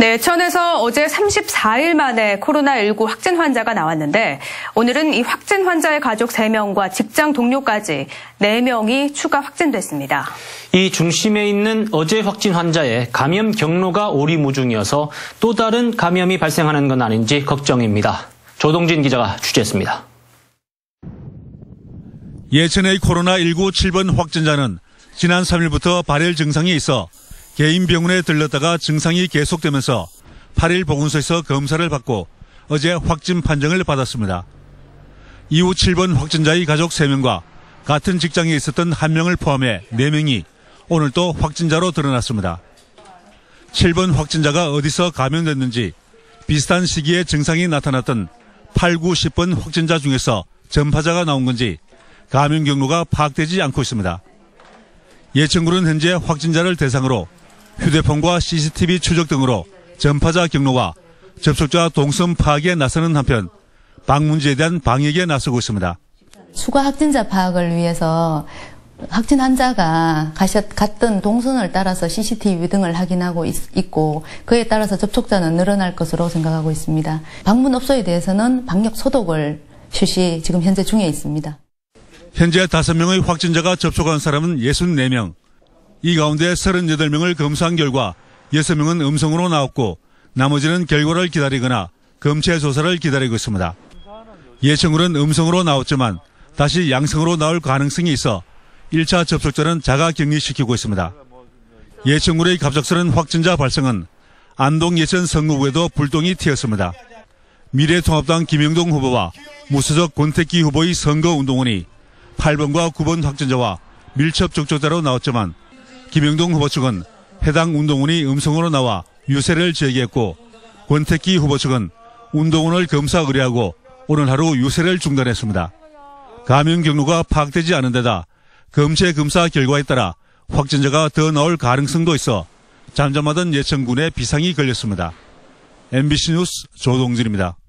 네, 천에서 어제 34일 만에 코로나19 확진 환자가 나왔는데 오늘은 이 확진 환자의 가족 3명과 직장 동료까지 4명이 추가 확진됐습니다. 이 중심에 있는 어제 확진 환자의 감염 경로가 오리무중이어서 또 다른 감염이 발생하는 건 아닌지 걱정입니다. 조동진 기자가 취재했습니다. 예천의 코로나19 7번 확진자는 지난 3일부터 발열 증상이 있어 개인 병원에 들렀다가 증상이 계속되면서 8일 보건소에서 검사를 받고 어제 확진 판정을 받았습니다. 이후 7번 확진자의 가족 3명과 같은 직장에 있었던 1명을 포함해 4명이 오늘 또 확진자로 드러났습니다. 7번 확진자가 어디서 감염됐는지 비슷한 시기에 증상이 나타났던 8, 9, 10번 확진자 중에서 전파자가 나온 건지 감염 경로가 파악되지 않고 있습니다. 예천군은 현재 확진자를 대상으로 휴대폰과 CCTV 추적 등으로 전파자 경로와 접촉자 동선 파악에 나서는 한편 방문지에 대한 방역에 나서고 있습니다. 추가 확진자 파악을 위해서 확진 환자가 갔던 동선을 따라서 CCTV 등을 확인하고 있고 그에 따라서 접촉자는 늘어날 것으로 생각하고 있습니다. 방문업소에 대해서는 방역 소독을 실시 지금 현재 중에 있습니다. 현재 5명의 확진자가 접촉한 사람은 64명. 이 가운데 38명을 검사한 결과 6명은 음성으로 나왔고 나머지는 결과를 기다리거나 검체 조사를 기다리고 있습니다. 예천군은 음성으로 나왔지만 다시 양성으로 나올 가능성이 있어 1차 접촉자는 자가 격리시키고 있습니다. 예천군의 갑작스런 확진자 발생은 안동 예천 선거구에도 불똥이 튀었습니다. 미래통합당 김영동 후보와 무소속 권택기 후보의 선거운동원이 8번과 9번 확진자와 밀접 접촉자로 나왔지만 김영동 후보 측은 해당 운동원이 음성으로 나와 유세를 제기했고 권택기 후보 측은 운동원을 검사 의뢰하고 오늘 하루 유세를 중단했습니다. 감염 경로가 파악되지 않은 데다 검체 검사 결과에 따라 확진자가 더 나올 가능성도 있어 잠잠하던 예천군에 비상이 걸렸습니다. MBC 뉴스 조동진입니다.